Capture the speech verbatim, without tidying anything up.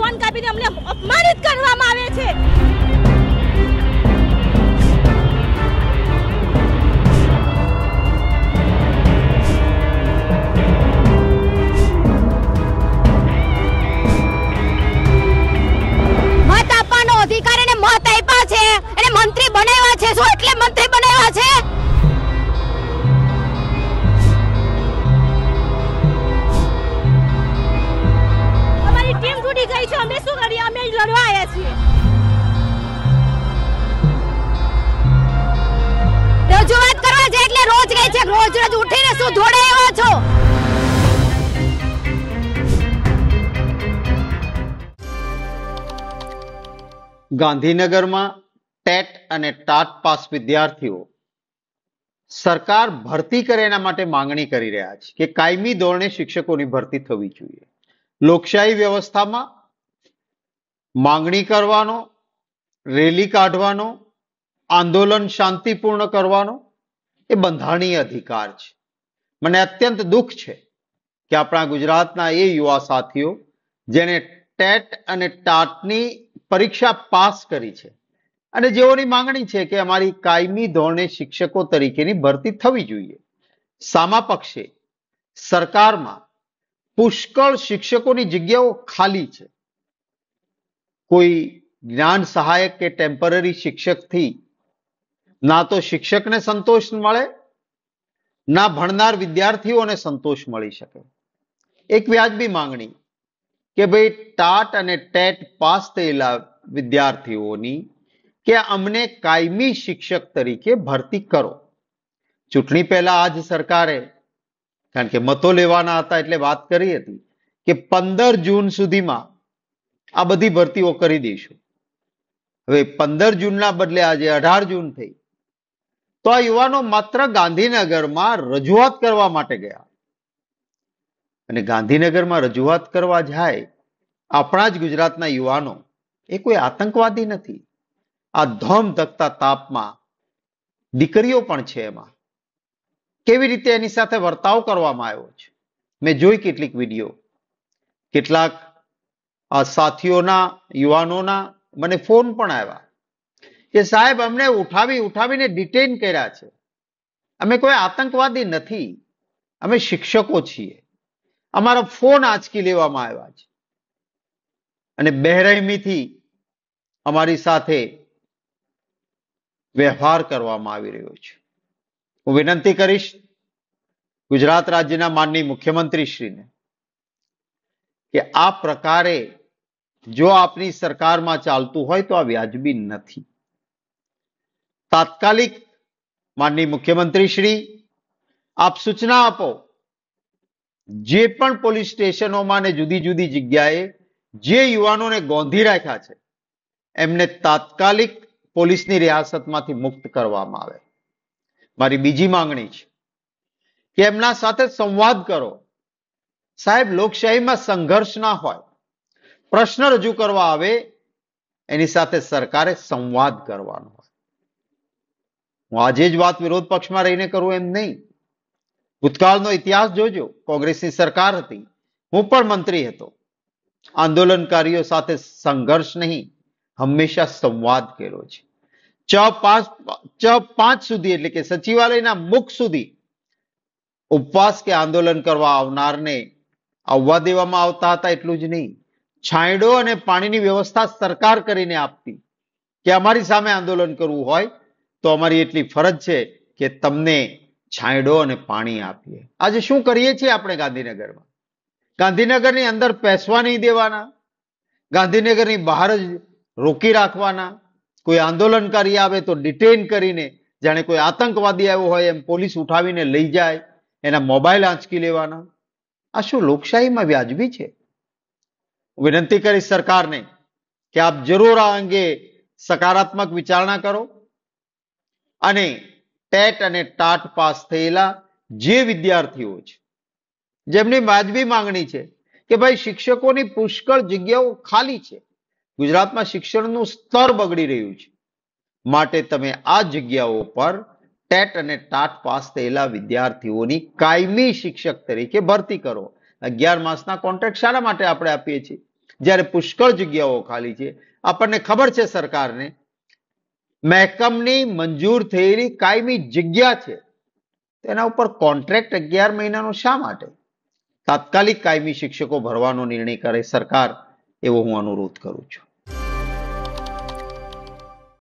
Phone કાપીને અમને અપમાનિત કરવામાં આવે છે। મત આપવાનો અધિકાર એને મત આપ્યા છે, એને મંત્રી બનાવ્યા છે। શું એટલે મંત્રી બનાવ્યા છે? ગઈ છે, અમે શું કરીએ? અમે લડવા આવ્યા છીએ। રજૂઆત કરવા છે એટલે રોજ ગઈ છે, રોજ રોજ ઉઠીને શું ધોડે આવ્યા છો? ગાંધીનગરમાં ટેટ અને ટાટ પાસ વિદ્યાર્થીઓ સરકાર ભરતી કરે એના માટે માંગણી કરી રહ્યા છે કે કાયમી ધોરણે શિક્ષકોની ભરતી થવી જોઈએ। લોકશાહી વ્યવસ્થામાં માંગણી કરવાનો, રેલી કાઢવાનો, આંદોલન શાંતિપૂર્ણ કરવાનો એ બંધારણીય અધિકાર છે। મને અત્યંત દુઃખ છે કે આપણા ગુજરાતના એ યુવા સાથીઓ જેને ટેટ અને ટાટની પરીક્ષા પાસ કરી છે અને જેઓની માંગણી છે કે અમારી કાયમી ધોરણે શિક્ષકો તરીકેની ભરતી થવી જોઈએ, સામા પક્ષે સરકારમાં પુષ્કળ શિક્ષકોની જગ્યાઓ ખાલી છે। કોઈ જ્ઞાન સહાયક કે ટેમ્પરરી શિક્ષકથી ના તો શિક્ષકને સંતોષ મળે, ના ભણનાર વિદ્યાર્થીઓને સંતોષ મળી શકે। એક વ્યાજબી માંગણી કે ભાઈ ટાટ અને ટેટ પાસ થયેલા વિદ્યાર્થીઓની કે અમને કાયમી શિક્ષક તરીકે ભરતી કરો। ચૂંટણી પહેલા આજ સરકારે, કારણ કે મતો લેવાના હતા એટલે વાત કરી હતી કે પંદર જૂન સુધીમાં આ બધી ભરતીઓ કરી દઈશું। હવે પંદર જૂનના બદલે આજે અઢાર જૂન થઈ તો આ યુવાનો માત્ર ગાંધીનગરમાં રજૂઆત કરવા માટે ગયા અને ગાંધીનગરમાં રજૂઆત કરવા જાય આપણા જ ગુજરાતના યુવાનો એ કોઈ આતંકવાદી નથી। આ ધોમ ધકતા તાપમાં દીકરીઓ પણ છે, એમાં કેવી રીતે એની સાથે વર્તાવ કરવામાં આવ્યો છે મેં જોઈ કેટલીક વિડીયો। કેટલાક આ સાથીઓના યુવાનોના મને ફોન પણ આવ્યા કે સાહેબ અમને ઉઠાવી ઉઠાવીને ડિટેન કર્યા છે, અમે કોઈ આતંકવાદી નથી, અમે શિક્ષકો છીએ, અમારા ફોન આંચકી લેવામાં આવ્યા છે અને બેરહેમીથી અમારી સાથે વ્યવહાર કરવામાં આવી રહ્યો છે। હું વિનંતી કરીશ ગુજરાત રાજ્યના માનનીય મુખ્યમંત્રીશ્રીને કે આ પ્રકારે જો આપની સરકારમાં ચાલતું હોય તો આ વ્યાજબી નથી। તાત્કાલિક માનનીય મુખ્યમંત્રીશ્રી આપ સૂચના આપો, જે પણ પોલીસ સ્ટેશનોમાં ને જુદી જુદી જગ્યાએ જે યુવાનોને ગોંધી રાખ્યા છે એમને તાત્કાલિક પોલીસની રિયાસતમાંથી મુક્ત કરવામાં આવે। મારી બીજી માંગણી છે કે એમના સાથે સંવાદ કરો। સાહેબ, લોકશાહીમાં સંઘર્ષ ના હોય, પ્રશ્ન રજૂ કરવા આવે એની સાથે સરકારે સંવાદ કરવાનો હોય। હું આજે જ વાત વિરોધ પક્ષમાં રહીને કરું એમ નહીં, ભૂતકાળનો ઇતિહાસ જોજો। કોંગ્રેસની સરકાર હતી, હું પણ મંત્રી હતો, આંદોલનકારીઓ સાથે સંઘર્ષ નહીં, હંમેશા સંવાદ કર્યો છે। ચ પાંચ ચ પાંચ સુધી એટલે કે સચિવાલયના મુખ સુધી ઉપવાસ કે આંદોલન કરવા આવનારને આવવા દેવામાં આવતા હતા। એટલું જ નહીં, છાંયડો અને પાણીની વ્યવસ્થા સરકાર કરીને આપતી કે અમારી સામે આંદોલન કરવું હોય તો અમારી એટલી ફરજ છે કે તમને છાંયડો અને પાણી આપીએ। આજે શું કરીએ છીએ આપણે ગાંધીનગરમાં? ગાંધીનગરની અંદર પેસવા નહીં દેવાના, ગાંધીનગરની બહાર જ રોકી રાખવાના, કોઈ આંદોલનકારી આવે તો ડિટેન કરીને જાણે કોઈ આતંકવાદી આવ્યો હોય એમ પોલીસ ઉઠાવીને લઈ જાય, એના મોબાઈલ આંચકી લેવાના। આ શું લોકશાહીમાં વ્યાજબી છે? વિનંતી કરીશ સરકારને કે આપ જરૂર આ અંગે સકારાત્મક વિચારણા કરો અને ટેટ અને ટાટ પાસ થયેલા જે વિદ્યાર્થીઓ છે જેમની વાજબી માંગણી છે કે ભાઈ શિક્ષકોની પુષ્કળ જગ્યાઓ ખાલી છે, ગુજરાતમાં શિક્ષણનું સ્તર બગડી રહ્યું છે, માટે તમે આ જગ્યાઓ પર ટેટ અને ટાટ પાસ થયેલા વિદ્યાર્થીઓની કાયમી શિક્ષક તરીકે ભરતી કરો। અગિયાર માસના કોન્ટ્રાક્ટ શાના માટે આપણે આપીએ છીએ? જ્યારે પુષ્કળ જગ્યાઓ ખાલી છે. આપણને ખબર છે સરકારને મહેકમની મંજૂર થયેલી કાયમી જગ્યા છે તેના ઉપર કોન્ટ્રાક્ટ અગિયાર મહિનાનો શા માટે? તાત્કાલિક કાયમી શિક્ષકો ભરવાનો નિર્ણય કરે સરકાર, એવો હું અનુરોધ કરું છું.